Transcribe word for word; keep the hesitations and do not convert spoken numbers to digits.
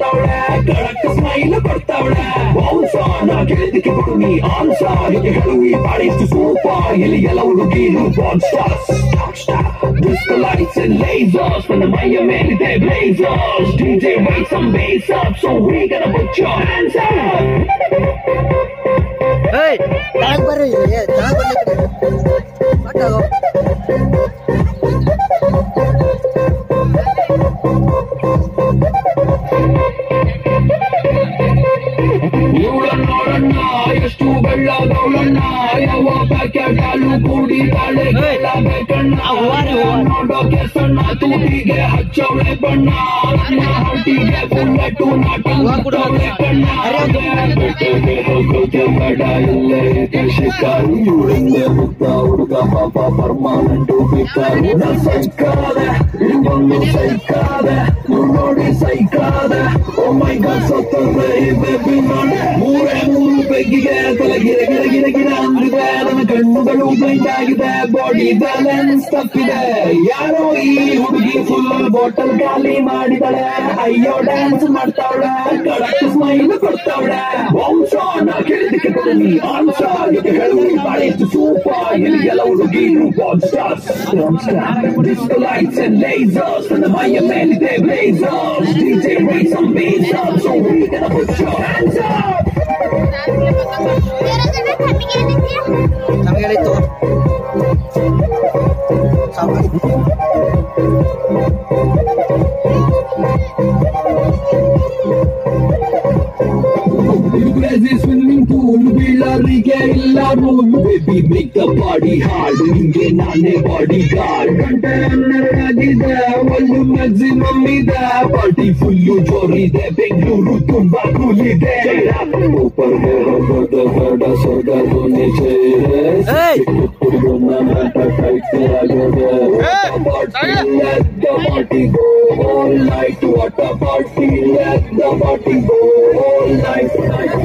ಮಾಡ್ತಾವಳೆ ಕಳಕ smile ಕೊಡ್ತಾವಳೆ ಬೌನ್ಸ ನಾ ಕೇಳಿದಕ್ಕೆ ಕೊಡು ನೀ ಆನ್ಸ ಹೀಗೆ ಹೇಳು ಈ ಬಾಳಿಷ್ಟು ಸೂಪ ಇಲ್ಲಿ ಎಲ್ಲ ಹುಡುಗಿರು ಬಾನ್ stars Disco lights and lasers when the Maya made it their blazers D J raise some bass up so we gonna put your hands up Hey tarak barre ye tarak barre hatago ಇವಳನ್ನೋಡಣ್ಣ ಎಷ್ಟು ಬೆಳ್ಳದವಳಣ್ಣ ಯಾವ packet ಹಾಲು ಕುಡಿದಾಳೆ ಕೇಳಬೇಕಣ್ಣ ನೋಡೋಕೆ ಸಣ್ಣ ತೂಟಿಗೆ ಹಚ್ಚವಳೆ ಬಣ್ಣ ನನ್ನ ಹಟ್ಟಿಗೆ ಬುಲ್ಲೆಟು ನಾಟವಳೆ ಕಣ್ಣ ಹೋಗೋಕೆ ಬೇಡ ಇಲ್ಲೇ ಇದೆ ಶಿಕಾರು ಇವಳಿಂದೆ ಮುಗ್ಧ ಹುಡುಗ ಪಾಪ ಪರ್ಮಾನೆಂಟು ಬೇಕಾರು ನಾ ಸೈಕಾದೆ ಇವೊಂದು ಸೈಕಾದೆ ನೋಡಿ ಸೈಕಾದೆ ಓ ಮೈ ಗಾಡ್ ಸತ್ತರೆ ಈ ಬೇಬಿ ನೋಡಿ ಮೂರೇ ಮೂರು ಬೆಗ್ಗಿಗೆ ತಲೆ ಗಿರ ಗಿರ ಗಿರ ಗಿರ ಅಂದಿದೆ ನನ್ನ ಕಣ್ಣುಗಳು ಬ್ಲೈಂಡ್ ಆಗಿದೆ ಬಾಡಿ ಬ್ಯಾಲೆನ್ಸ್ ತಪ್ಪಿದೆ ಯಾರೋ ಈ ಹುಡುಗಿ ಫುಲ್ ಬಾಟಲ್ ಖಾಲಿ ಮಾಡಿದಳೆ ಅಯ್ಯೋ ಡ್ಯಾನ್ಸ್ ಮಾಡ್ತಾವಳೆ ಕಡಕ್ ಸ್ಮೈಲ್ ಕೊಡ್ತಾವಳೆ ವಂಶ ನಾ ಕೇಳಿದಕ್ಕೆ ಕೊಡು ನೀ ಆನ್ಸ ಇದಕ್ಕೆ ಹೇಳು ಬಾಳಿಷ್ಟು ಸೂಪ ಇಲ್ಲಿ ಎಲ್ಲ ಹುಡುಗಿರು ಬಾನ್ stars Disco lights and lasers from the Maya man they blazers D J raise some bass up so we gonna put your hands up namaga itu sama crazy swimming pool ಬೀಳರಿಗೆ ಇಲ್ಲ rule baby make the body hard ನಿಂಗೆ ನಾನೇ body guard ಗಂಟೆ ಹನ್ನೆರಡಾಗಿದೆ ಒಂದು maximum ಇದೆ party full ಜೋರಿದೆ Bengaluru ತುಂಬಾ cool ಇದೆ ऊपर ಹೋಗೋದು ಬೇಡ ಸ್ವರ್ಗದು ನಿಜೆ let the party go all night what a party let the party go all night